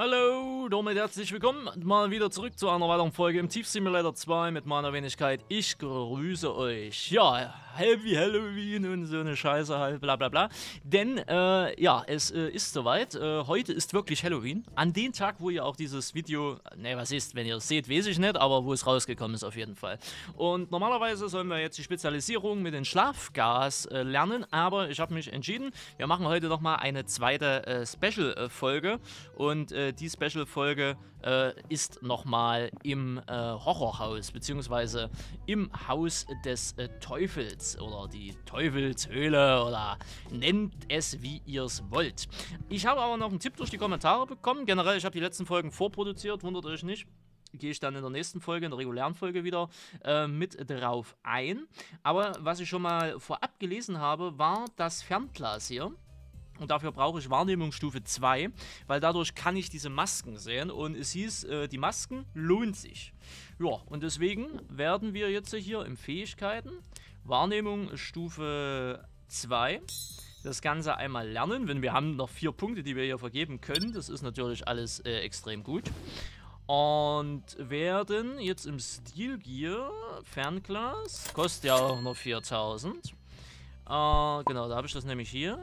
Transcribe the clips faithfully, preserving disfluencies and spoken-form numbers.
Hallo, damit herzlich willkommen mal wieder zurück zu einer weiteren Folge im Thief Simulator zwei mit meiner Wenigkeit. Ich grüße euch. Ja, Happy Halloween und so eine Scheiße halt, bla bla bla. Denn, äh, ja, es äh, ist soweit. Äh, heute ist wirklich Halloween. An dem Tag, wo ihr auch dieses Video, ne, was ist, wenn ihr es seht, weiß ich nicht, aber wo es rausgekommen ist auf jeden Fall. Und normalerweise sollen wir jetzt die Spezialisierung mit dem Schlafgas äh, lernen, aber ich habe mich entschieden, wir machen heute nochmal eine zweite äh, Special-Folge und äh, die Special-Folge äh, ist nochmal im äh, Horrorhaus, beziehungsweise im Haus des äh, Teufels oder die Teufelshöhle oder nennt es, wie ihr es wollt. Ich habe aber noch einen Tipp durch die Kommentare bekommen. Generell, ich habe die letzten Folgen vorproduziert, wundert euch nicht. Gehe ich dann in der nächsten Folge, in der regulären Folge wieder äh, mit drauf ein. Aber was ich schon mal vorab gelesen habe, war das Fernglas hier. Und dafür brauche ich Wahrnehmungsstufe zwei, weil dadurch kann ich diese Masken sehen. Und es hieß, äh, die Masken lohnt sich. Ja, und deswegen werden wir jetzt hier im Fähigkeiten Wahrnehmungsstufe zwei das Ganze einmal lernen. Denn wir haben noch vier Punkte, die wir hier vergeben können. Das ist natürlich alles äh, extrem gut. Und werden jetzt im Steel Gear Fernglas, kostet ja auch noch viertausend. Äh, genau, da habe ich das nämlich hier.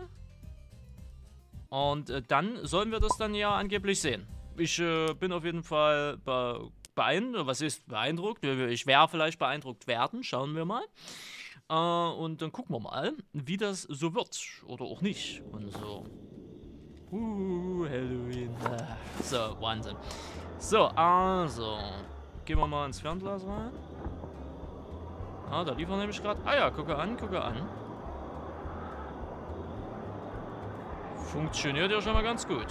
Und äh, dann sollen wir das dann ja angeblich sehen. Ich äh, bin auf jeden Fall be beeindruckt. Was ist beeindruckt? Ich werde vielleicht beeindruckt werden. Schauen wir mal. Äh, und dann gucken wir mal, wie das so wird. Oder auch nicht. Und so. Uh, Halloween. So, Wahnsinn. So, also. Gehen wir mal ins Fernglas rein. Ah, da liefern nämlich gerade. Ah ja, gucke an, gucke an. Funktioniert ja schon mal ganz gut.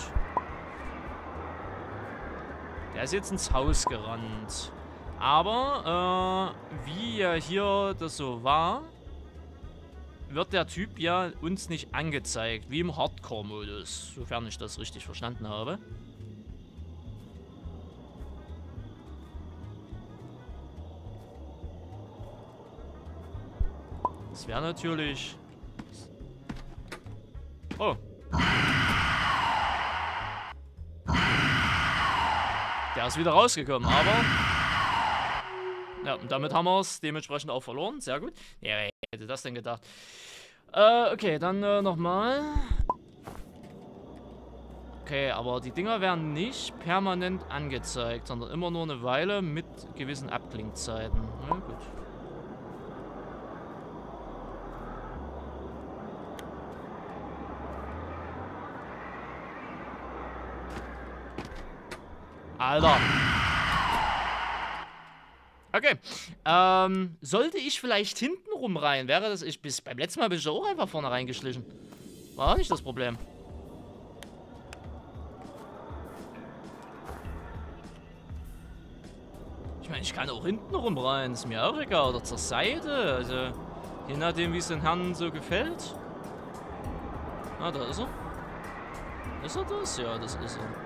Der ist jetzt ins Haus gerannt. Aber, äh, wie ja hier das so war, wird der Typ ja uns nicht angezeigt. Wie im Hardcore-Modus, sofern ich das richtig verstanden habe. Das wäre natürlich... Oh. Der ist wieder rausgekommen, aber... Ja, und damit haben wir es dementsprechend auch verloren. Sehr gut. Ja, wer hätte das denn gedacht? Äh, okay, dann äh, nochmal. Okay, aber die Dinger werden nicht permanent angezeigt, sondern immer nur eine Weile mit gewissen Abklingzeiten. Ja, gut. Alter. Okay. Ähm, sollte ich vielleicht hinten rum rein? Wäre das... Ich, bis, beim letzten Mal bin ich auch einfach vorne reingeschlichen. War auch nicht das Problem. Ich meine, ich kann auch hinten rum rein. Ist mir auch egal. Oder zur Seite. Also, je nachdem, wie es den Herrn so gefällt. Ah, da ist er. Ist er das? Ja, das ist er.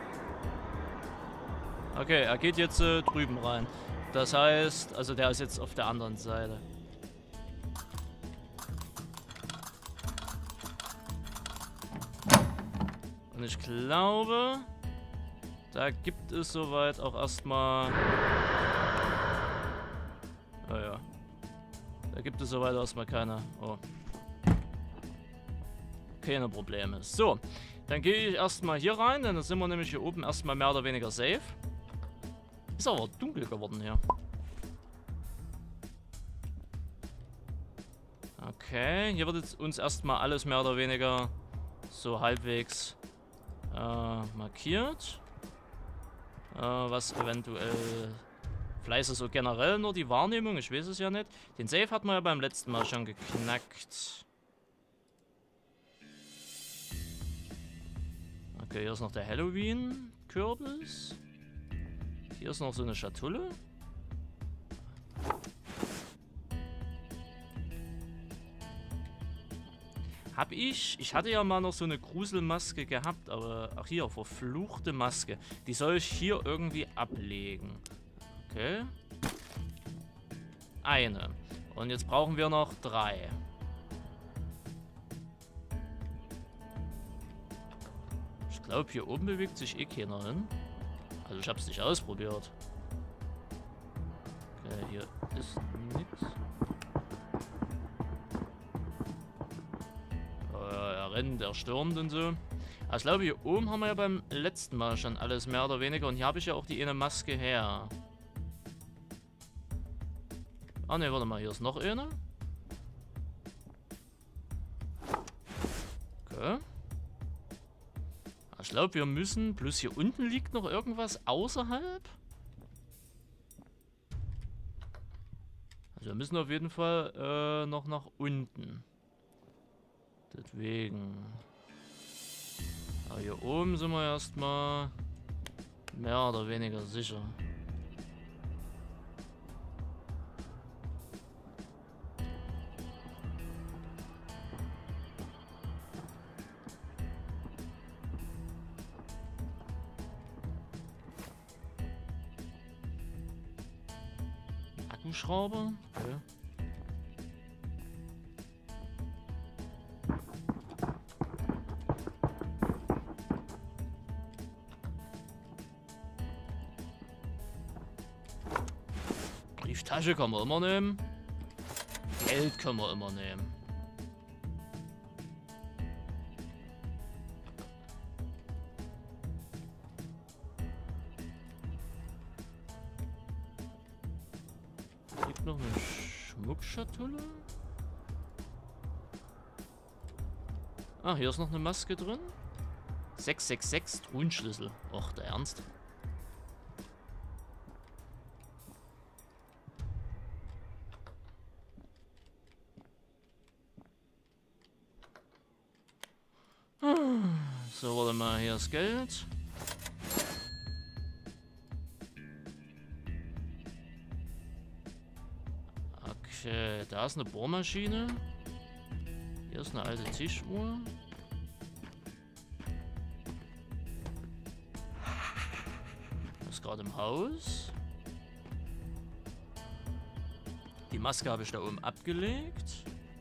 Okay, er geht jetzt äh, drüben rein. Das heißt, also der ist jetzt auf der anderen Seite. Und ich glaube, da gibt es soweit auch erstmal... Oh ja. Da gibt es soweit erstmal keine... Oh. Keine Probleme. So, dann gehe ich erstmal hier rein, denn dann sind wir nämlich hier oben erstmal mehr oder weniger safe. Ist aber dunkel geworden hier. Okay, hier wird jetzt uns erstmal alles mehr oder weniger so halbwegs äh, markiert. Äh, was eventuell... Vielleicht ist es so generell nur die Wahrnehmung, ich weiß es ja nicht. Den Safe hat man ja beim letzten Mal schon geknackt. Okay, hier ist noch der Halloween-Kürbis. Hier ist noch so eine Schatulle. Hab ich... Ich hatte ja mal noch so eine Gruselmaske gehabt, aber... Ach hier, verfluchte Maske. Die soll ich hier irgendwie ablegen. Okay. Eine. Und jetzt brauchen wir noch drei. Ich glaube, hier oben bewegt sich eh keiner hin. Also ich habe es nicht ausprobiert. Okay, hier ist nichts. Oh, ja, er rennt, er stürmt und so. Aber ich glaube, hier oben haben wir ja beim letzten Mal schon alles mehr oder weniger. Und hier habe ich ja auch die eine Maske her. Ah ne, warte mal, hier ist noch eine. Okay. Ich glaube, wir müssen... Plus hier unten liegt noch irgendwas außerhalb. Also wir müssen auf jeden Fall äh, noch nach unten. Deswegen... Aber hier oben sind wir erstmal mehr oder weniger sicher. Akkuschrauber? Okay. Brieftasche kann man immer nehmen. Geld können wir immer nehmen. Gibt noch eine Schmuckschatulle. Ah, hier ist noch eine Maske drin. sechs sechs sechs Truhenschlüssel. Och, der Ernst. So, warte mal, hier ist Geld. Okay, da ist eine Bohrmaschine. Hier ist eine alte Tischuhr. Ist gerade im Haus. Die Maske habe ich da oben abgelegt.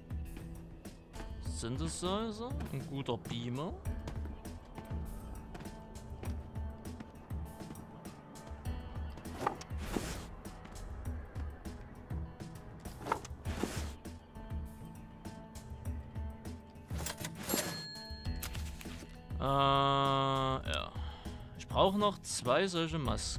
Synthesizer, ein guter Beamer. Äh, ja. Ich brauche noch zwei solche Masken.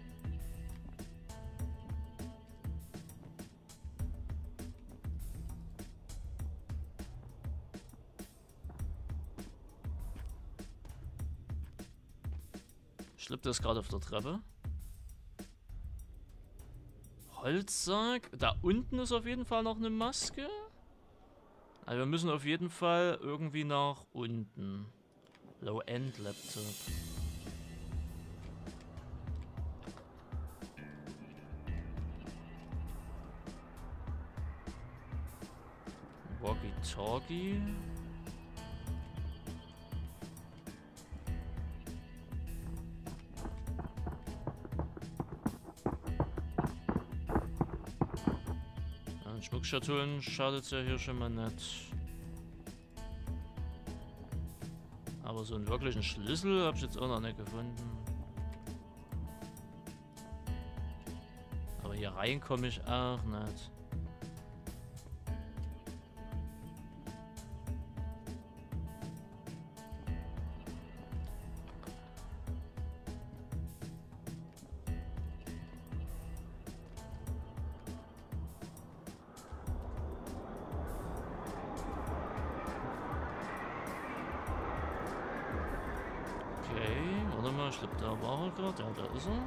Schlippt das gerade auf der Treppe. Holzsack. Da unten ist auf jeden Fall noch eine Maske. Also wir müssen auf jeden Fall irgendwie nach unten. Low-End-Laptop. Walkie-Talkie. Ja, Schmuckschatullen schadet ja hier schon mal nicht. Aber so einen wirklichen Schlüssel habe ich jetzt auch noch nicht gefunden. Aber hier rein komme ich auch nicht. Okay, warte mal, ich glaube, da war er gerade. Ja, da ist er.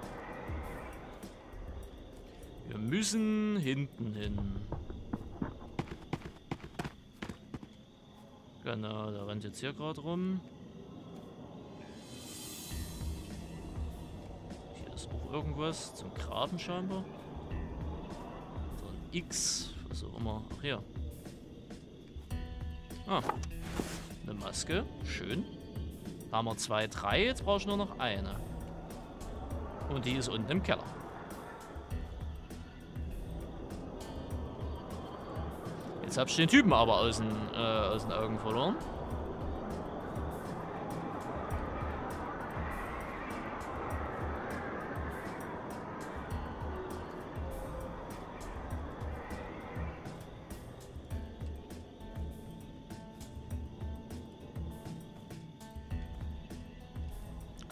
Wir müssen hinten hin. Genau, der rennt jetzt hier gerade rum. Hier ist auch irgendwas zum Graben scheinbar. Oder ein X, was auch immer. Ach ja. Ah, eine Maske, schön. Da haben wir zwei, drei, jetzt brauche ich nur noch eine. Und die ist unten im Keller. Jetzt habe ich den Typen aber aus den, äh, aus den Augen verloren.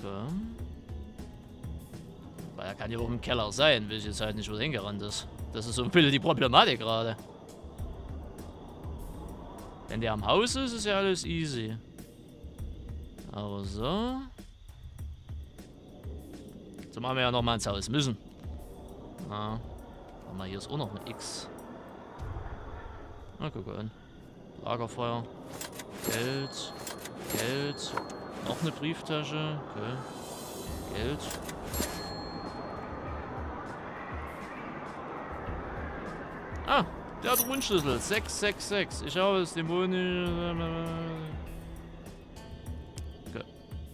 Okay. Weil er kann ja auch im Keller sein, will ich jetzt halt nicht, wo hingerannt ist. Das ist so ein bisschen die Problematik gerade. Wenn der am Haus ist, ist ja alles easy. Aber so. So machen wir ja nochmal ins Haus müssen. Ah. Warte mal, hier ist auch noch ein X. Na, guck an. Lagerfeuer. Geld. Geld. Noch eine Brieftasche. Okay. Geld. Ah, der hat einen Rundschlüssel. sechs sechs sechs. Ich habe es dämonisch. Okay.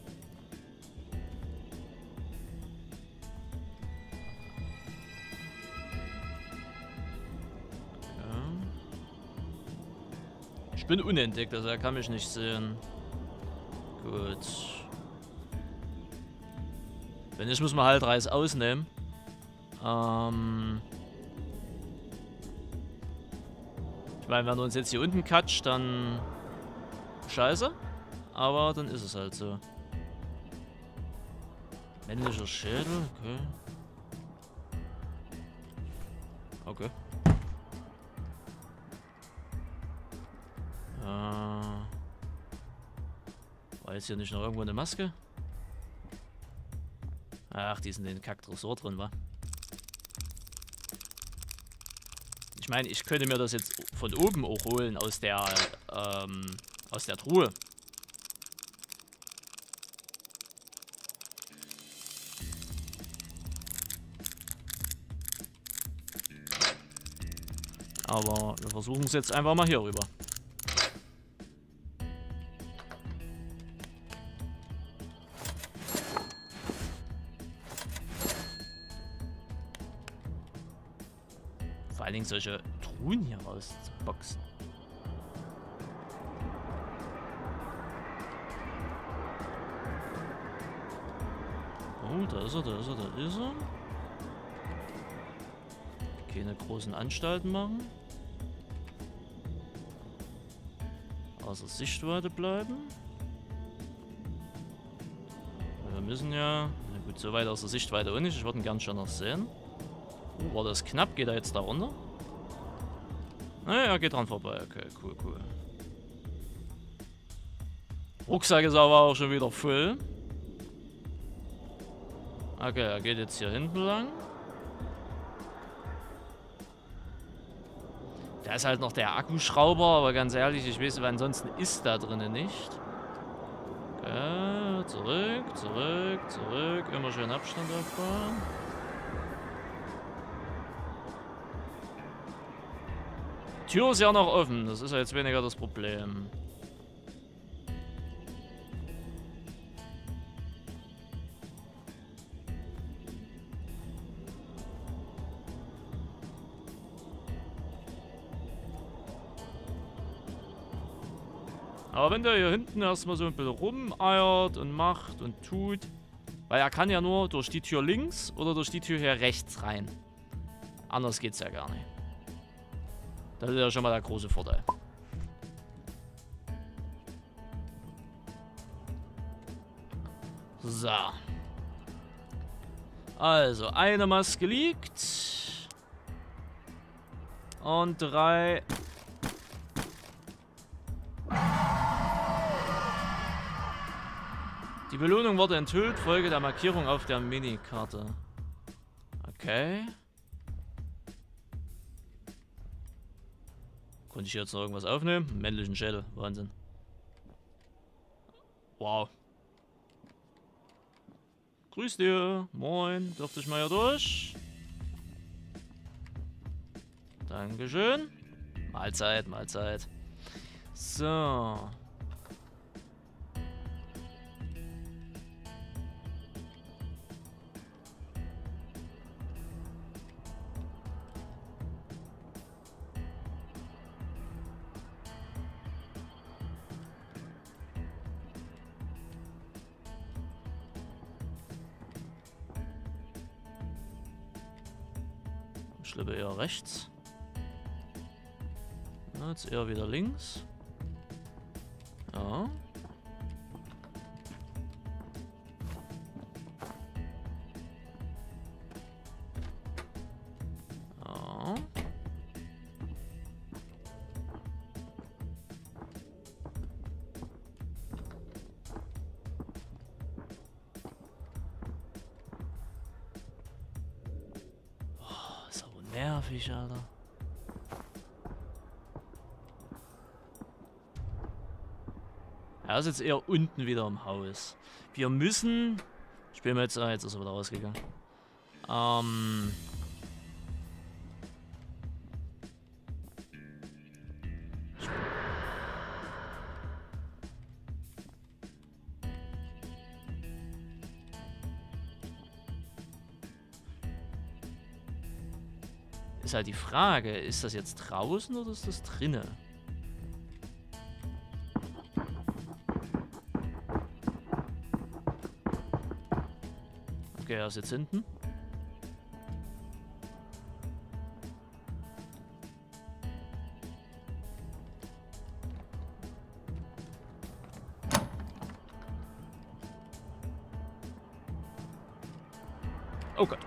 Ich bin unentdeckt, also er kann mich nicht sehen. Gut. Wenn nicht, muss man halt Reis ausnehmen. Ähm. Ich meine, wenn er uns jetzt hier unten katscht, dann. Scheiße. Aber dann ist es halt so. Männlicher Schädel, okay. Okay. War jetzt hier nicht noch irgendwo eine Maske? Ach, die ist in den Kack-Tresor drin, wa? Ich meine, ich könnte mir das jetzt von oben auch holen aus der, ähm, aus der Truhe. Aber wir versuchen es jetzt einfach mal hier rüber. Vor allen Dingen solche Truhen hier rauszuboxen. Oh, da ist er, da ist er, da ist er. Keine großen Anstalten machen. Außer Sichtweite bleiben. Wir müssen ja... Na gut, so weit aus der Sichtweite auch nicht. Ich würde ihn gern schon noch sehen. Oh, war das knapp? Geht er jetzt da runter? Naja, er geht dran vorbei. Okay, cool, cool. Rucksack ist aber auch schon wieder voll. Okay, er geht jetzt hier hinten lang. Da ist halt noch der Akkuschrauber, aber ganz ehrlich, ich weiß, aber ansonsten ist da drinnen nicht. Okay, zurück, zurück, zurück. Immer schön Abstand aufbauen. Die Tür ist ja noch offen, das ist ja jetzt weniger das Problem. Aber wenn der hier hinten erstmal so ein bisschen rumeiert und macht und tut, weil er kann ja nur durch die Tür links oder durch die Tür hier rechts rein. Anders geht's ja gar nicht. Das ist ja schon mal der große Vorteil. So. Also, eine Maske liegt. Und drei... Die Belohnung wurde enthüllt, Folge der Markierung auf der Minikarte. Okay. Konnte ich jetzt noch irgendwas aufnehmen? Männlichen Schädel, Wahnsinn. Wow. Grüß dir, moin, dürfte ich mal hier durch? Dankeschön. Mahlzeit, Mahlzeit. So. Ich schlippe eher rechts. Na, jetzt eher wieder links. Ja. nervig, Alter. Er ist jetzt eher unten wieder im Haus. Wir müssen... Spielen wir jetzt... Ah, jetzt ist er wieder rausgegangen. Ähm... Ist halt die Frage, ist das jetzt draußen oder ist das drinnen? Okay, er ist jetzt hinten. Oh Gott.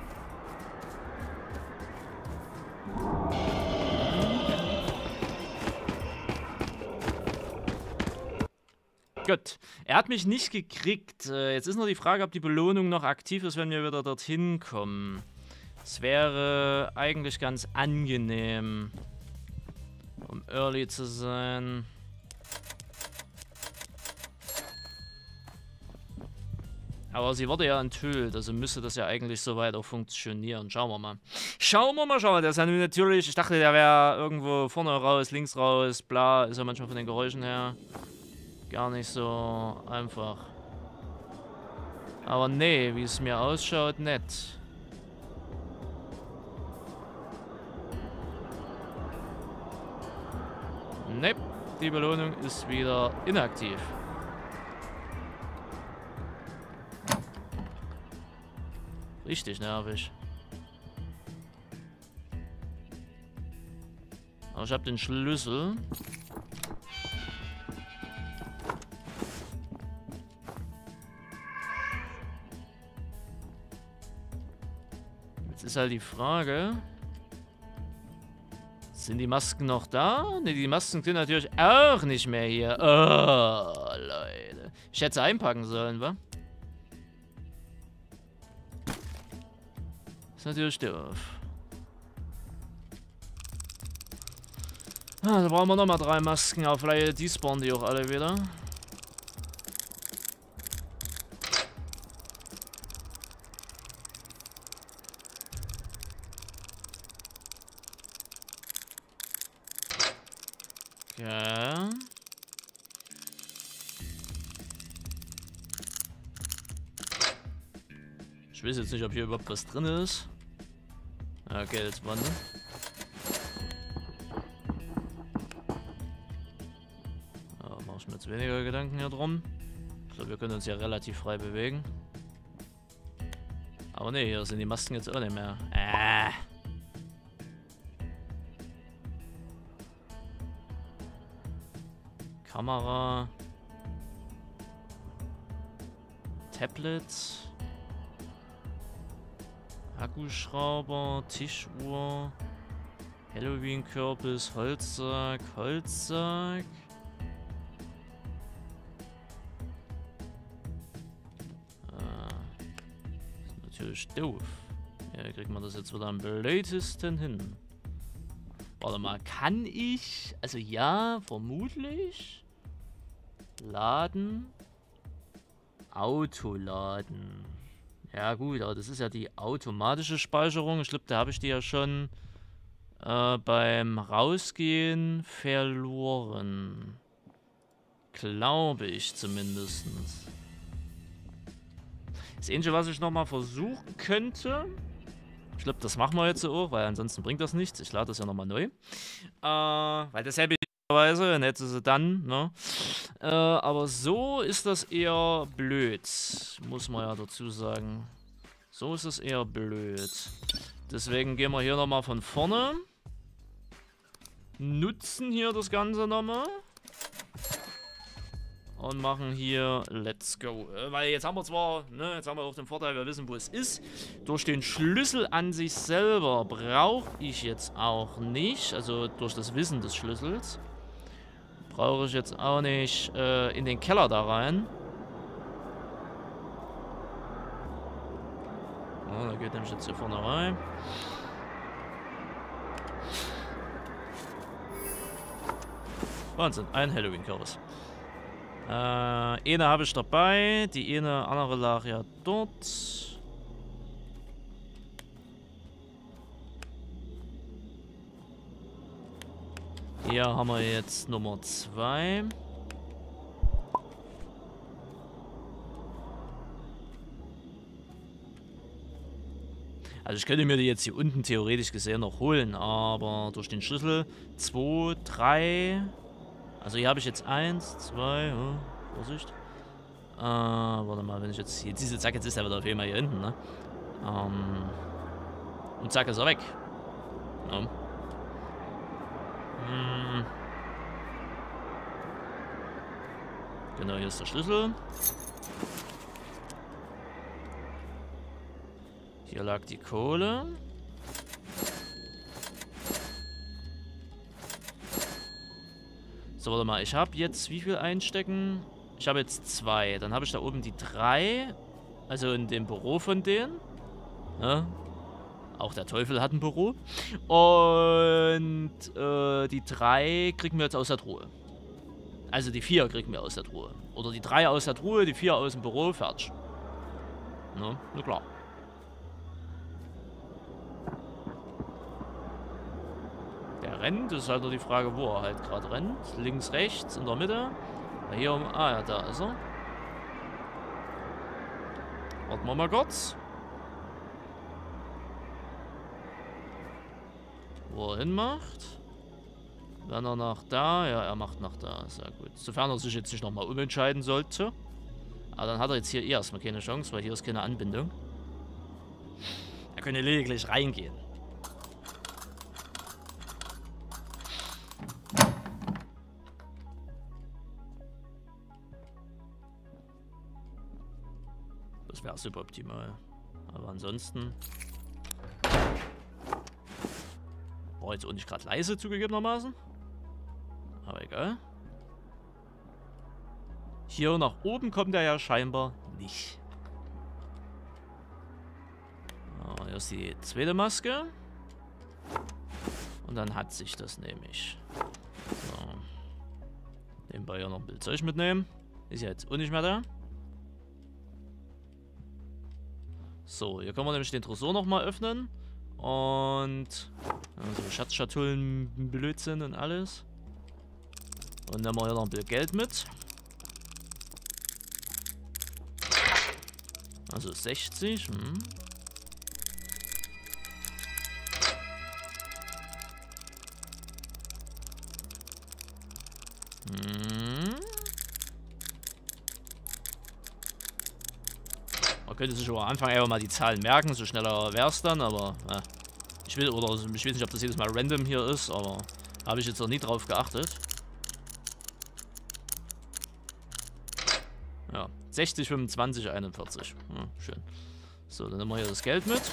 Gut. Er hat mich nicht gekriegt. Äh, jetzt ist noch die Frage, ob die Belohnung noch aktiv ist, wenn wir wieder dorthin kommen. Es wäre eigentlich ganz angenehm, um early zu sein. Aber sie wurde ja enthüllt, also müsste das ja eigentlich soweit auch funktionieren. Schauen wir mal. Schauen wir mal, schauen wir mal. Der ist ja natürlich, ich dachte, der wäre irgendwo vorne raus, links raus, bla. Ist ja manchmal von den Geräuschen her gar nicht so einfach. Aber nee, wie es mir ausschaut, nett. Ne, die Belohnung ist wieder inaktiv. Richtig nervig. Aber ich habe den Schlüssel. Jetzt ist halt die Frage. Sind die Masken noch da? Ne, die Masken sind natürlich auch nicht mehr hier. Oh, Leute. Ich hätte sie einpacken sollen, wa? Ist natürlich doof. Ah, da brauchen wir nochmal drei Masken, aber vielleicht die spawnen die auch alle wieder. Okay. Ich weiß jetzt nicht, ob hier überhaupt was drin ist. Okay, jetzt Wand. Da mache ich mir jetzt weniger Gedanken hier drum. Ich glaube, wir können uns ja relativ frei bewegen. Aber ne, hier sind die Masken jetzt auch nicht mehr. Äh. Kamera. Tablet. Akkuschrauber, Tischuhr, Halloween-Kürbis, Holzsack, Holzsack. Ah, ist natürlich doof. Ja, wie kriegt man das jetzt wieder am blödesten hin? Warte mal, kann ich? Also ja, vermutlich. Laden. Autoladen. Ja gut, aber das ist ja die automatische Speicherung. Ich glaube, da habe ich die ja schon äh, beim Rausgehen verloren. Glaube ich zumindest. Das Einzige, was ich nochmal versuchen könnte. Ich glaube, das machen wir jetzt so auch, weil ansonsten bringt das nichts. Ich lade das ja nochmal neu. Äh, weil dasselbe Weise, dann hätte sie dann, ne? Äh, aber so ist das eher blöd, muss man ja dazu sagen. So ist es eher blöd. Deswegen gehen wir hier nochmal von vorne. Nutzen hier das Ganze nochmal. Und machen hier Let's Go. Äh, weil jetzt haben wir zwar, ne, jetzt haben wir auch den Vorteil, wir wissen, wo es ist. Durch den Schlüssel an sich selber brauche ich jetzt auch nicht, also durch das Wissen des Schlüssels, brauche ich jetzt auch nicht äh, in den Keller da rein. Oh, da geht nämlich jetzt hier vorne rein. Wahnsinn, ein Halloween-Chaos. Äh, eine habe ich dabei, die eine andere lag ja dort. Hier haben wir jetzt Nummer zwei. Also ich könnte mir die jetzt hier unten theoretisch gesehen noch holen, aber durch den Schlüssel zwei, drei... Also hier habe ich jetzt eins, zwei, oh, Vorsicht. Äh, warte mal, wenn ich jetzt hier diese Zack, jetzt ist er wieder auf einmal hier hinten, ne? Ähm, und zack ist er weg. Ja. Hm. Genau, hier ist der Schlüssel. Hier lag die Kohle. So, warte mal, ich habe jetzt wie viel einstecken? Ich habe jetzt zwei. Dann habe ich da oben die drei. Also in dem Büro von denen. Ja. Auch der Teufel hat ein Büro. Und äh, die drei kriegen wir jetzt aus der Truhe. Also die vier kriegen wir aus der Truhe. Oder die drei aus der Truhe, die vier aus dem Büro, fertig. Na, na klar. Der rennt, das ist halt nur die Frage, wo er halt gerade rennt. Links, rechts, in der Mitte. Hier um. Ah ja, da ist er. Warten wir mal kurz. Wo er hin macht. Wenn er nach da, ja, er macht nach da, sehr gut. Sofern er sich jetzt nicht nochmal umentscheiden sollte. Aber dann hat er jetzt hier erstmal keine Chance, weil hier ist keine Anbindung. Er könnte lediglich reingehen. Das wäre super optimal. Aber ansonsten... War jetzt auch nicht gerade leise zugegebenermaßen. Aber egal. Hier nach oben kommt er ja scheinbar nicht. Oh, hier ist die zweite Maske. Und dann hat sich das nämlich. So. Nebenbei ja noch ein Bild Zeug mitnehmen. Ist ja jetzt auch nicht mehr da. So, hier können wir nämlich den Tresor nochmal öffnen. Und also Schatzschatullen, Blödsinn und alles. Und nehmen wir hier noch ein bisschen Geld mit. Also sechzig. Hm. Hm. Man könnte sich am Anfang einfach mal die Zahlen merken, so schneller wäre es dann, aber äh, ich will, oder ich weiß nicht, ob das jedes Mal random hier ist, aber habe ich jetzt noch nie drauf geachtet. Ja, sechzig, fünfundzwanzig, einundvierzig. Ja, schön. So, dann nehmen wir hier das Geld mit.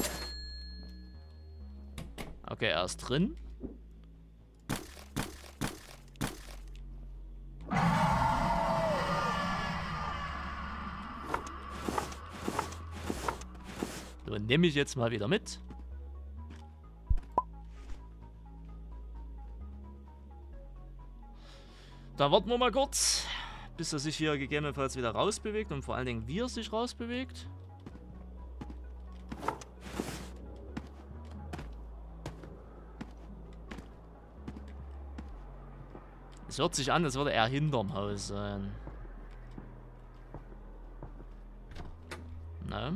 Okay, er ist drin. So, nehme ich jetzt mal wieder mit. Da warten wir mal kurz, bis er sich hier gegebenenfalls wieder rausbewegt und vor allen Dingen, wie er sich rausbewegt. Es hört sich an, als würde er hinterm Haus sein. Ne?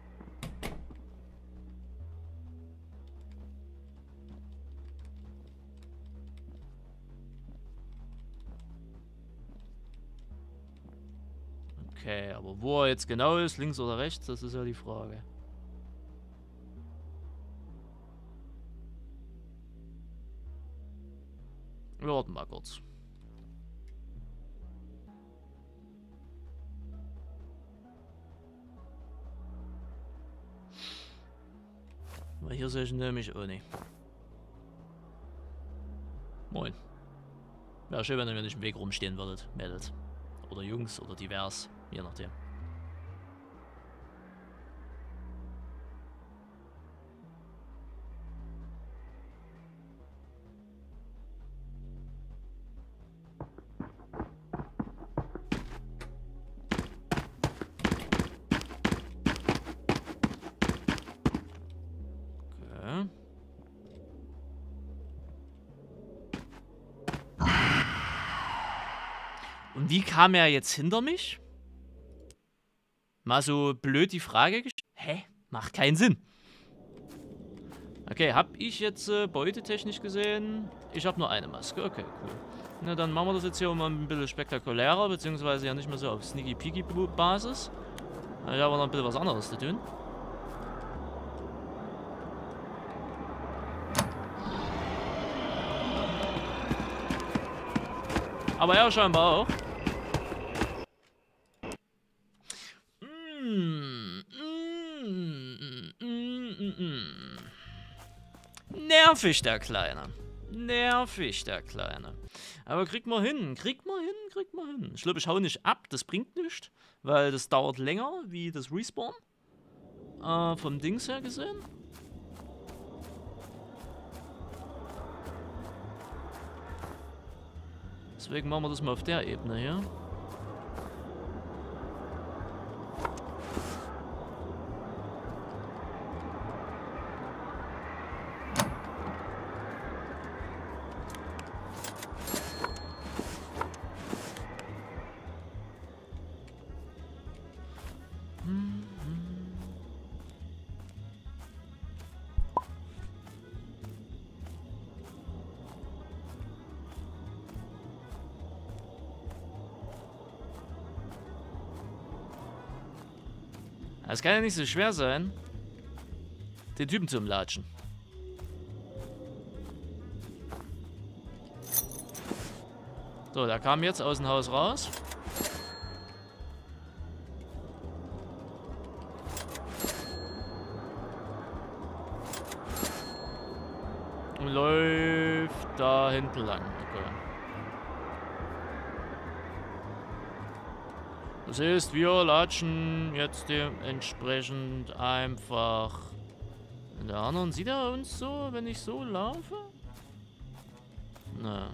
Okay, aber wo er jetzt genau ist, links oder rechts, das ist ja die Frage. Wir warten mal kurz. Weil hier sehe ich nämlich auch nicht. Moin. Wäre schön, wenn ihr mir nicht im Weg rumstehen würdet, Mädels. Oder Jungs oder divers, je nachdem. Wie kam er jetzt hinter mich? Mal so blöd die Frage gestellt. Hä? Macht keinen Sinn. Okay, hab ich jetzt äh, beutetechnisch gesehen? Ich habe nur eine Maske. Okay, cool. Na, dann machen wir das jetzt hier mal ein bisschen spektakulärer, beziehungsweise ja nicht mehr so auf Sneaky-Peaky-Basis. Ich habe noch ein bisschen was anderes zu tun. Aber er scheinbar auch. Mm, mm, mm, mm, mm. Nervig, der Kleine. Nervig, der Kleine. Aber kriegt man hin, kriegt man hin, kriegt man hin. Ich glaube, ich hau nicht ab, das bringt nichts. Weil das dauert länger, wie das Respawn. Äh, vom Dings her gesehen. Deswegen machen wir das mal auf der Ebene hier. Es kann ja nicht so schwer sein, den Typen zu umlatschen. So, der kam jetzt aus dem Haus raus. Und läuft da hinten lang. Okay. Das heißt, wir latschen jetzt dementsprechend einfach in der anderen. Sieht er uns so, wenn ich so laufe? Na.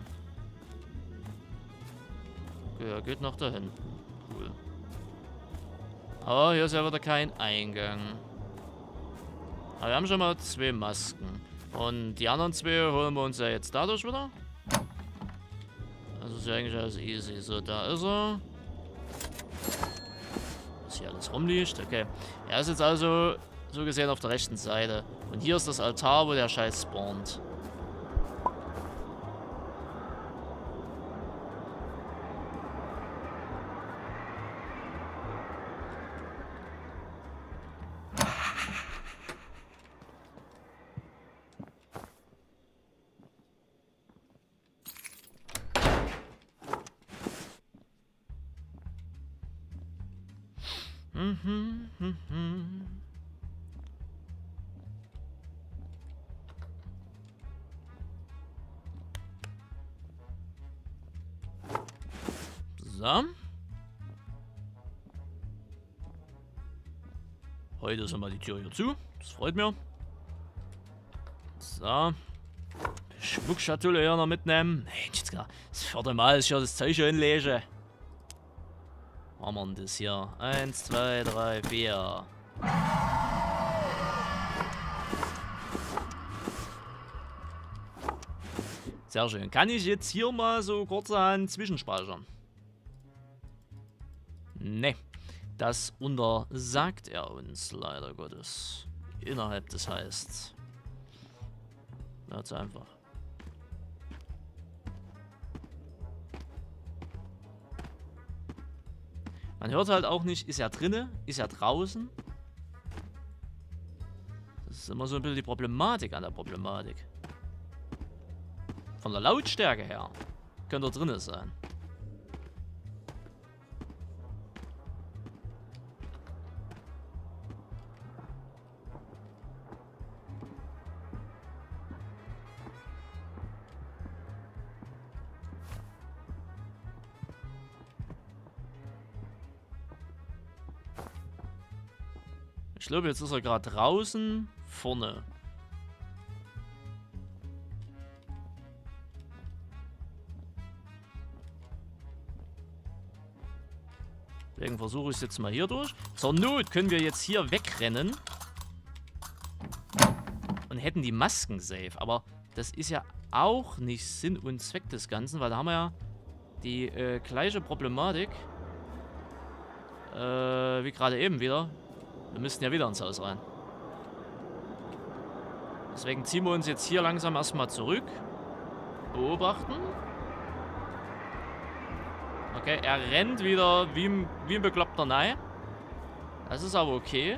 Okay, er geht nach da hinten. Cool. Aber hier ist ja wieder kein Eingang. Aber wir haben schon mal zwei Masken. Und die anderen zwei holen wir uns ja jetzt dadurch wieder. Das ist ja eigentlich alles easy. So, da ist er. Was hier alles rumliegt. Okay. Er ist jetzt also so gesehen auf der rechten Seite. Und hier ist das Altar, wo der Scheiß spawnt. Mhm, mhm. So. Heute ist mal die Tür hier zu. Das freut mich. So. Schmuckschatulle hier noch mitnehmen. Hey, jetzt klar. Das vierte Mal ist ja das Zeug schon hinlege. Machen wir denn das hier? Eins, zwei, drei, vier. Sehr schön. Kann ich jetzt hier mal so kurzerhand zwischenspeichern? Ne. Das untersagt er uns leider Gottes. Innerhalb des heißt. Ganz einfach. Man hört halt auch nicht, ist er drinne, ist er draußen. Das ist immer so ein bisschen die Problematik an der Problematik. Von der Lautstärke her könnte er drinne sein. Ich glaube, jetzt ist er gerade draußen vorne. Deswegen versuche ich es jetzt mal hier durch. Zur Not können wir jetzt hier wegrennen. Und hätten die Masken safe. Aber das ist ja auch nicht Sinn und Zweck des Ganzen, weil da haben wir ja die äh, gleiche Problematik äh, wie gerade eben wieder. Wir müssten ja wieder ins Haus rein. Deswegen ziehen wir uns jetzt hier langsam erstmal zurück. Beobachten. Okay, er rennt wieder wie ein, wie ein bekloppter Nei. Das ist aber okay.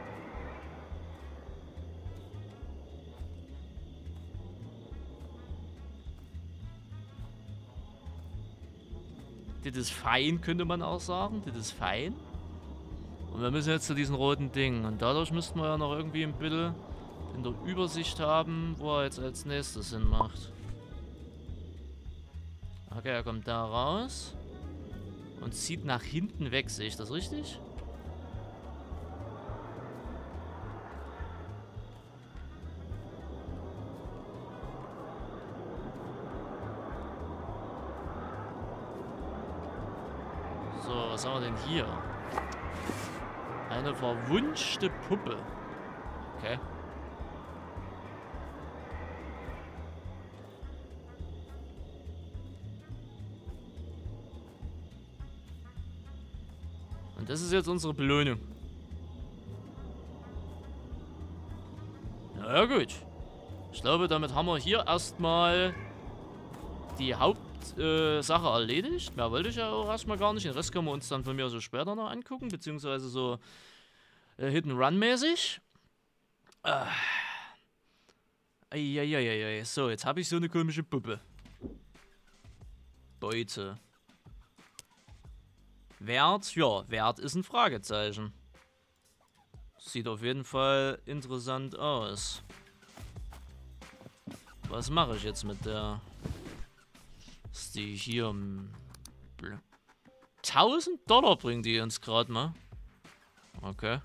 Das ist fein, könnte man auch sagen. Das ist fein. Und wir müssen jetzt zu diesen roten Dingen. Und dadurch müssten wir ja noch irgendwie ein bisschen in der Übersicht haben, wo er jetzt als nächstes Sinn macht. Okay, er kommt da raus. Und zieht nach hinten weg. Sehe ich das richtig? So, was haben wir denn hier? Eine verwunschte Puppe. Okay. Und das ist jetzt unsere Belohnung. Na ja, gut. Ich glaube, damit haben wir hier erstmal die Hauptsache äh, Sache erledigt. Mehr wollte ich ja auch erstmal gar nicht. Den Rest können wir uns dann von mir so später noch angucken, beziehungsweise so äh, Hit-and-Run-mäßig. Äh. Eieieiei. So, jetzt habe ich so eine komische Puppe. Beute. Wert? Ja, Wert ist ein Fragezeichen. Sieht auf jeden Fall interessant aus. Was mache ich jetzt mit der? Ist die hier? tausend Dollar bringt die uns gerade mal. Okay.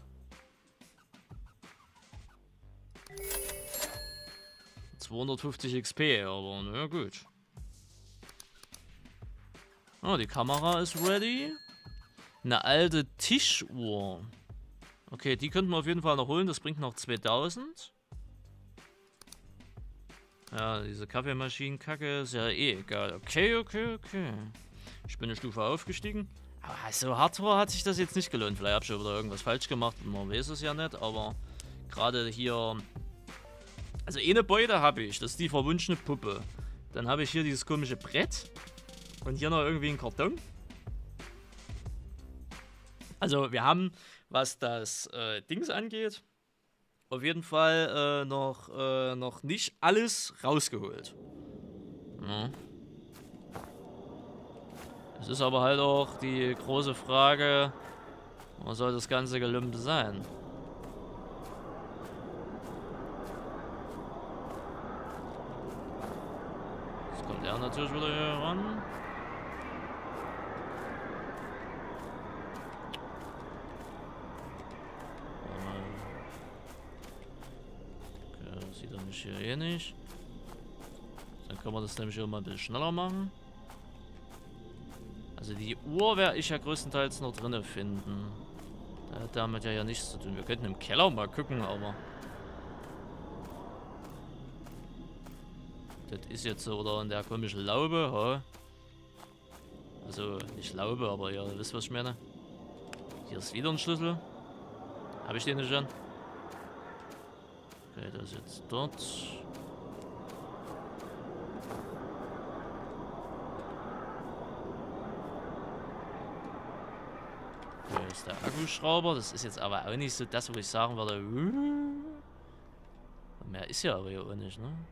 zweihundertfünfzig X P, aber na gut. Oh, die Kamera ist ready. Eine alte Tischuhr. Okay, die könnten wir auf jeden Fall noch holen. Das bringt noch zweitausend. Ja, diese Kaffeemaschinenkacke ist ja eh egal. Okay, okay, okay. Ich bin eine Stufe aufgestiegen. Aber so Hardcore hat sich das jetzt nicht gelohnt. Vielleicht habe ich schon wieder irgendwas falsch gemacht und man weiß es ja nicht. Aber gerade hier... Also eine Beute habe ich. Das ist die verwunschene Puppe. Dann habe ich hier dieses komische Brett. Und hier noch irgendwie ein Karton. Also wir haben, was das äh, Dings angeht, auf jeden Fall äh, noch, äh, noch nicht alles rausgeholt. Ja. Es ist aber halt auch die große Frage, was soll das ganze Gelümpe sein? Jetzt kommt er natürlich wieder hier ran. Sieht er mich hier eh nicht. Dann können wir das nämlich auch mal ein bisschen schneller machen. Also die Uhr werde ich ja größtenteils noch drinne finden. Da hat damit ja, ja nichts zu tun. Wir könnten im Keller mal gucken, aber... Das ist jetzt so, oder in der komischen Laube, ha? Also nicht Laube, aber ja, ihr wisst, was ich meine. Hier ist wieder ein Schlüssel. Habe ich den nicht schon? Okay, das ist jetzt dort. Okay, ist der Akkuschrauber. Das ist jetzt aber auch nicht so das, wo ich sagen würde. Mehr ist ja aber hier auch nicht, ne?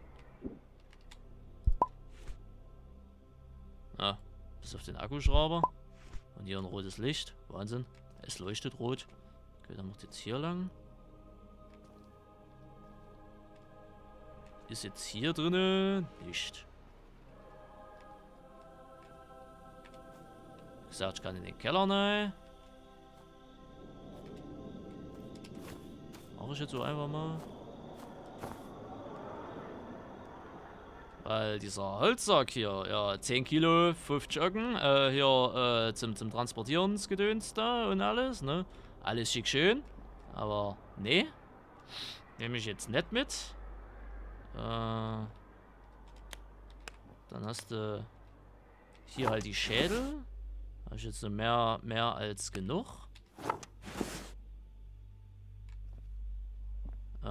Ah, bis auf den Akkuschrauber. Und hier ein rotes Licht. Wahnsinn. Es leuchtet rot. Okay, dann macht jetzt hier lang. Ist jetzt hier drinnen nicht. Ich sag, ich kann in den Keller rein. Mache ich jetzt so einfach mal. Weil dieser Holzsack hier, ja, zehn Kilo, fünfzig Öcken, äh, hier äh, zum, zum Transportierensgedöns da und alles, ne? Alles schick schön. Aber, nee. Nehme ich jetzt nicht mit. Äh, dann hast du Hier halt die Schädel. Habe ich jetzt so mehr, mehr als genug. Äh.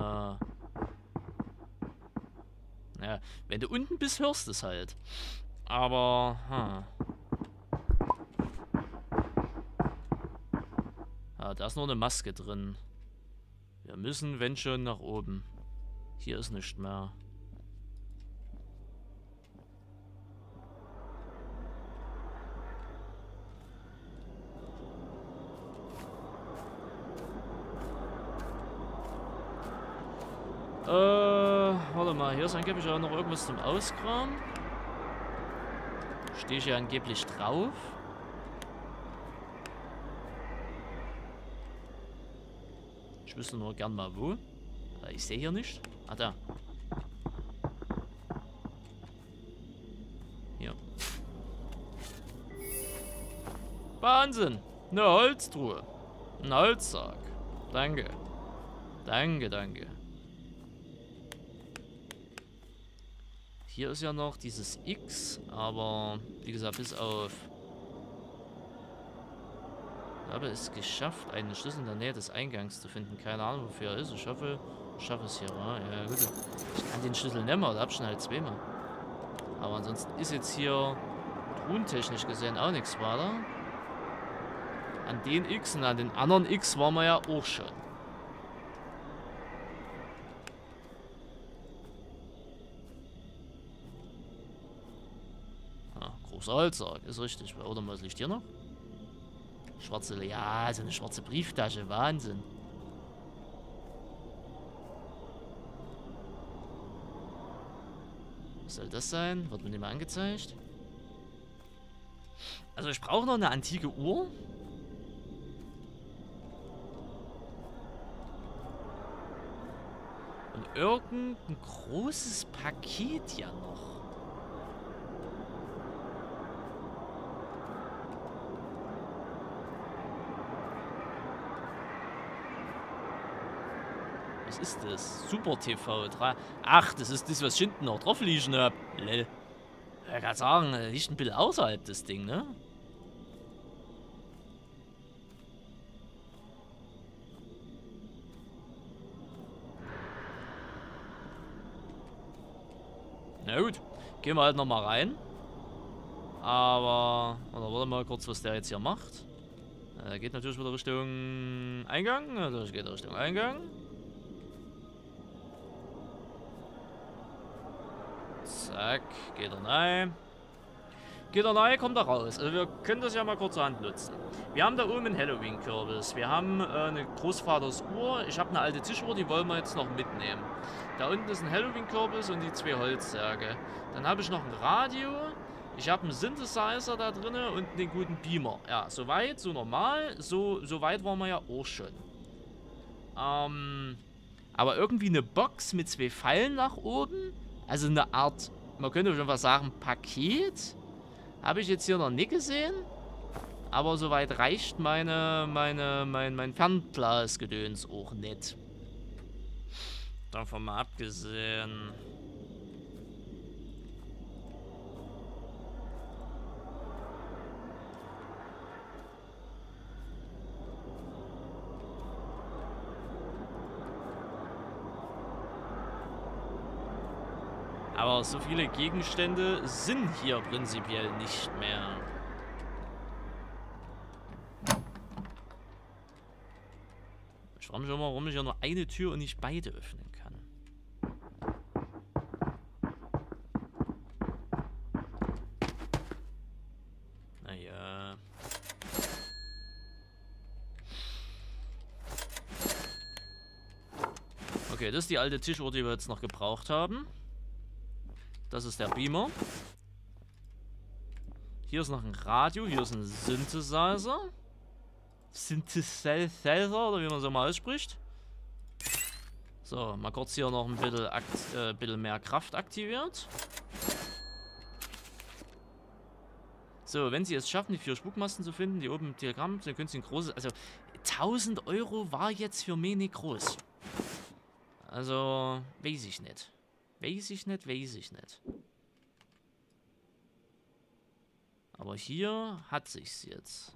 Naja, wenn du unten bist, hörst du es halt. Aber, hm. Ah, da ist nur eine Maske drin. Wir müssen, wenn schon, nach oben. Hier ist nichts mehr. Äh, warte mal, hier ist angeblich auch noch irgendwas zum Ausgraben. Stehe ich hier angeblich drauf? Ich wüsste nur gern mal wo. Ich sehe hier nicht. Ah, da. Hier. Wahnsinn! Eine Holztruhe. Ein Holzsack. Danke. Danke, danke. Hier ist ja noch dieses X, aber wie gesagt, bis auf... Ich habe es geschafft, einen Schlüssel in der Nähe des Eingangs zu finden. Keine Ahnung, wofür er ist. Ich hoffe, ich schaffe es hier. Ja, gut. Ich kann den Schlüssel nicht mehr, da hab ich schon halt zweimal. Aber ansonsten ist jetzt hier truhentechnisch gesehen auch nichts weiter. An den X und an den anderen X waren wir ja auch schon. Großer Holzsack, ist richtig. Oder was liegt hier noch? Schwarze, ja, so eine schwarze Brieftasche, Wahnsinn. Was soll das sein? Wird mir nicht mehr angezeigt? Also ich brauche noch eine antike Uhr. Und irgendein großes Paket ja noch. Was ist das? Super T V. Ach, das ist das, was ich hinten noch drauf liegen hab. Lell. Ich kann sagen, das liegt ein bisschen außerhalb das Ding, ne? Na gut. Gehen wir halt nochmal rein. Aber, oder warte mal kurz, was der jetzt hier macht. Er geht natürlich wieder Richtung Eingang. Also geht Richtung Eingang. Zack, geht er rein. Geht er rein, kommt er raus. Also wir können das ja mal kurzerhand nutzen. Wir haben da oben einen Halloween-Kürbis. Wir haben äh, eine Großvaters Uhr. Ich habe eine alte Tischuhr, die wollen wir jetzt noch mitnehmen. Da unten ist ein Halloween-Kürbis und die zwei Holzsärge. Dann habe ich noch ein Radio. Ich habe einen Synthesizer da drin und den guten Beamer. Ja, soweit, so normal. So, so weit waren wir ja auch schon. Ähm, aber irgendwie eine Box mit zwei Pfeilen nach oben. Also eine Art, man könnte schon was sagen, Paket. Habe ich jetzt hier noch nicht gesehen. Aber soweit reicht meine, meine, mein, mein Fernglasgedöns auch nicht. Davon mal abgesehen. Aber so viele Gegenstände sind hier prinzipiell nicht mehr. Ich frage mich immer, warum ich ja nur eine Tür und nicht beide öffnen kann. Naja. Okay, das ist die alte Tischuhr, die wir jetzt noch gebraucht haben. Das ist der Beamer. Hier ist noch ein Radio. Hier ist ein Synthesizer. Synthesizer, oder wie man so mal ausspricht. So, mal kurz hier noch ein bisschen, akt, äh, bisschen mehr Kraft aktiviert. So, wenn Sie es schaffen, die vier Spukmasten zu finden, die oben im Diagramm sind, können Sie ein großes... Also, tausend Euro war jetzt für mich nicht groß. Also, weiß ich nicht. Weiß ich nicht, weiß ich nicht. Aber hier hat sich's jetzt.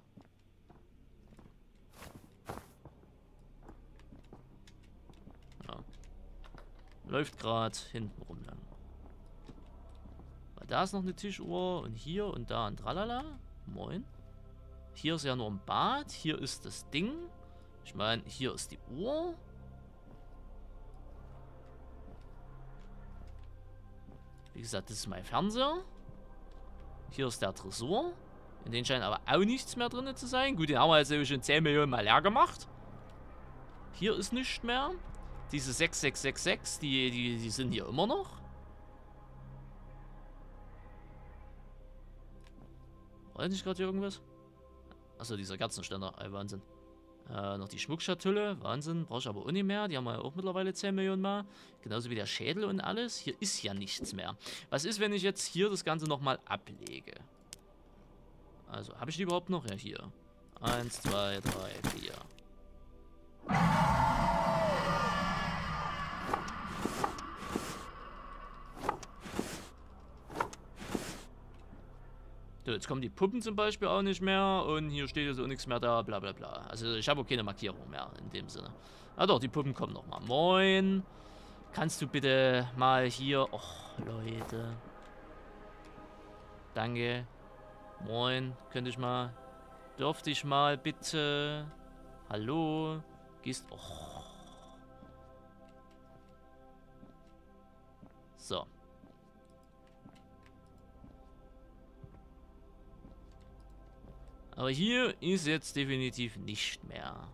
Ja. Läuft gerade hinten rum lang. Weil da ist noch eine Tischuhr und hier und da und tralala. Moin. Hier ist ja nur ein Bad. Hier ist das Ding. Ich meine, hier ist die Uhr. Wie gesagt, das ist mein Fernseher. Hier ist der Tresor. In den scheint aber auch nichts mehr drin zu sein. Gut, den haben wir jetzt schon zehn Millionen Mal leer gemacht. Hier ist nichts mehr. Diese sechs sechs sechs sechs, die, die, die sind hier immer noch. War nicht gerade hier irgendwas? Achso, dieser Kerzenständer. Ey, Wahnsinn. Äh, noch die Schmuckschatulle. Wahnsinn. Brauche ich aber auch nicht mehr. Die haben wir auch mittlerweile zehn Millionen Mal. Genauso wie der Schädel und alles. Hier ist ja nichts mehr. Was ist, wenn ich jetzt hier das Ganze nochmal ablege? Also, habe ich die überhaupt noch? Ja, hier. Eins, zwei, drei, vier. So, jetzt kommen die Puppen zum Beispiel auch nicht mehr. Und hier steht jetzt auch nichts mehr da, bla bla bla. Also ich habe auch keine Markierung mehr in dem Sinne. Ah doch, die Puppen kommen nochmal. Moin. Kannst du bitte mal hier... Och, Leute. Danke. Moin. Könnte ich mal... Dürfte ich mal bitte... Hallo? Gehst... Och. So. Aber hier ist jetzt definitiv nicht mehr.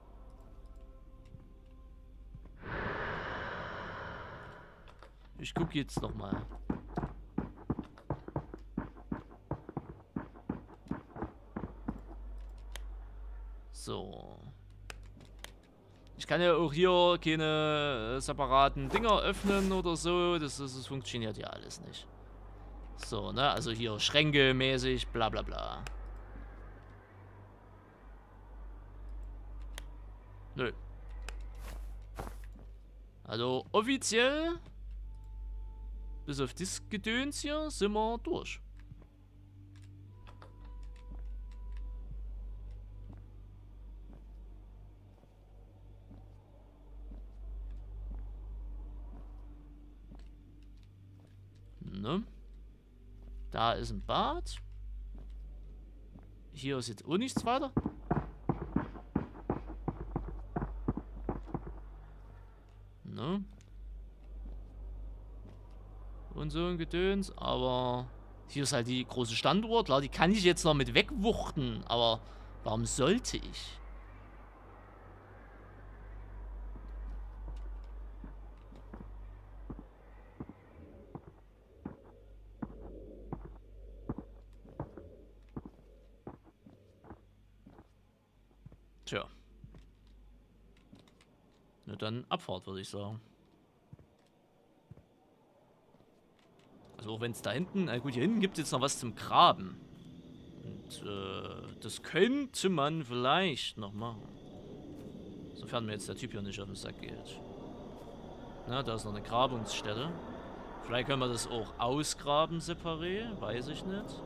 Ich gucke jetzt noch mal. So. Ich kann ja auch hier keine äh, separaten Dinger öffnen oder so. Das, das, das funktioniert ja alles nicht. So, ne? Also hier Schränke mäßig, bla bla bla. Nö. Also offiziell, bis auf das Gedöns hier, sind wir durch. Ne? Da ist ein Bad. Hier ist jetzt auch nichts weiter. Ne? Und so ein Gedöns, aber hier ist halt die große Standuhr. Klar, die kann ich jetzt noch mit wegwuchten, aber warum sollte ich? Tja. Na dann Abfahrt, würde ich sagen. Also auch wenn es da hinten... Na gut, hier hinten gibt es jetzt noch was zum Graben. Und äh, das könnte man vielleicht noch machen. Sofern mir jetzt der Typ hier nicht auf den Sack geht. Na, da ist noch eine Grabungsstätte. Vielleicht können wir das auch ausgraben separat. Weiß ich nicht.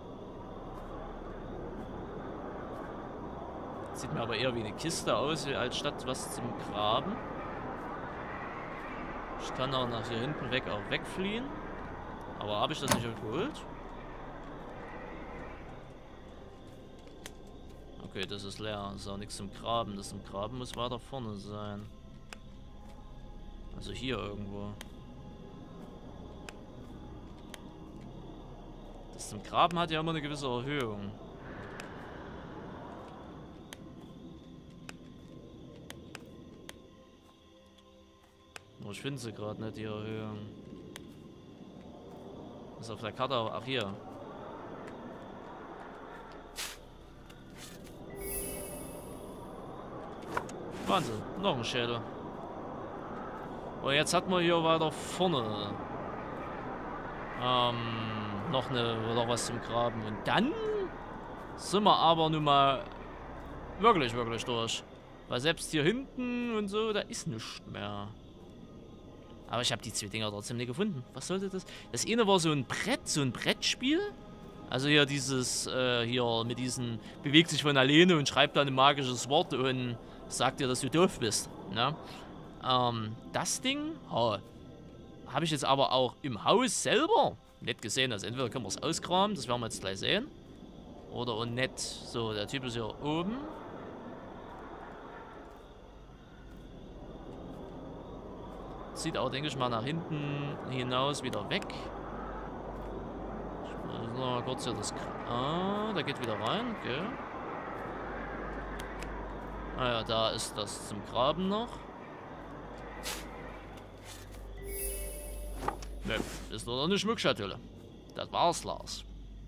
Sieht mir aber eher wie eine Kiste aus, als statt was zum Graben. Ich kann auch nach hier hinten weg auch wegfliehen. Aber habe ich das nicht geholt? Okay, das ist leer. Das ist auch nichts zum Graben. Das zum Graben muss weiter vorne sein. Also hier irgendwo. Das zum Graben hat ja immer eine gewisse Erhöhung. Nur ich finde sie gerade nicht, die Erhöhung. Das ist auf der Karte auch. Ach, hier. Wahnsinn, noch ein Schädel. Und jetzt hat man hier weiter vorne ähm, noch, eine, noch was zum Graben. Und dann sind wir aber nun mal wirklich, wirklich durch. Weil selbst hier hinten und so, da ist nichts mehr. Aber ich habe die zwei Dinger trotzdem nicht gefunden. Was sollte das? Das eine war so ein Brett, so ein Brettspiel. Also hier dieses, äh, hier mit diesen, bewegt sich von alleine und schreibt dann ein magisches Wort und sagt dir, dass du doof bist, ne? Ähm, das Ding, oh, habe ich jetzt aber auch im Haus selber nicht gesehen. Also entweder können wir es auskramen, das werden wir jetzt gleich sehen. Oder auch nicht. So, der Typ ist hier oben. Sieht auch, denke ich mal, nach hinten hinaus wieder weg. Ich muss noch kurz hier das... Ah, der geht wieder rein, okay. Ah ja, da ist das zum Graben noch. Ne, ist nur noch eine Schmuckschatulle. Das war's, Lars.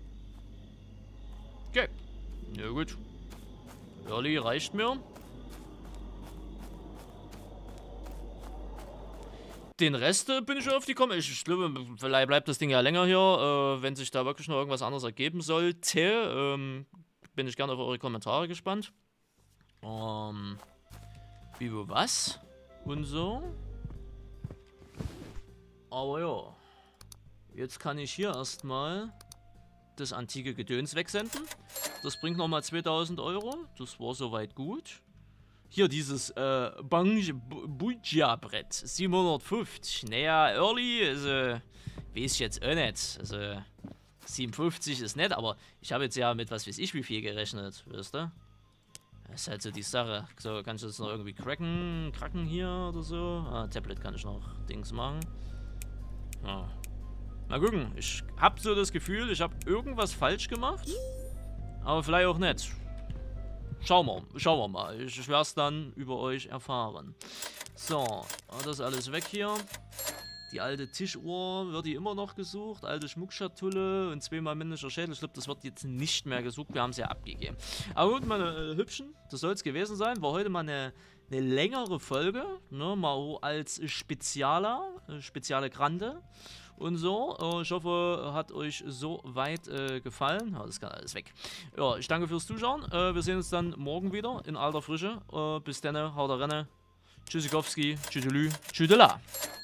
Okay. Ja gut. Early reicht mir. Den Rest äh, bin ich schon auf die Komme. Ich, ich glaube, vielleicht bleibt das Ding ja länger hier. Äh, wenn sich da wirklich noch irgendwas anderes ergeben sollte, ähm, bin ich gerne auf eure Kommentare gespannt. Ähm, wie, wo, was? Und so. Aber ja. Jetzt kann ich hier erstmal das antike Gedöns wegsenden. Das bringt nochmal zweitausend Euro. Das war soweit gut. Hier dieses äh, Buja-Brett. siebenhundertfünfzig. Naja, Early, also, weiß ich jetzt auch nicht. Also, siebenundfünfzig ist nett, aber ich habe jetzt ja mit was weiß ich wie viel gerechnet, weißt du? Das ist halt so die Sache. So, kann ich das noch irgendwie cracken, cracken hier oder so? Ah, Tablet kann ich noch Dings machen. Ja. Mal gucken. Ich habe so das Gefühl, ich habe irgendwas falsch gemacht. Aber vielleicht auch nicht. Schauen wir, schauen wir mal. Ich, ich werde es dann über euch erfahren. So, das ist alles weg hier. Die alte Tischuhr wird die immer noch gesucht. Alte Schmuckschatulle und zweimal männlicher Schädel. Ich glaube, das wird jetzt nicht mehr gesucht. Wir haben es ja abgegeben. Aber gut, meine äh, Hübschen, das soll es gewesen sein. War heute mal eine, eine längere Folge. Ne, mal als Spezialer, äh, Speziale Grande. Und so, äh, ich hoffe, hat euch so weit äh, gefallen. Ja, das kann alles weg. Ja, ich danke fürs Zuschauen. Äh, wir sehen uns dann morgen wieder in alter Frische. Äh, bis dann, haut rein. Tschüssikowski, tschüsselü, tschüdela.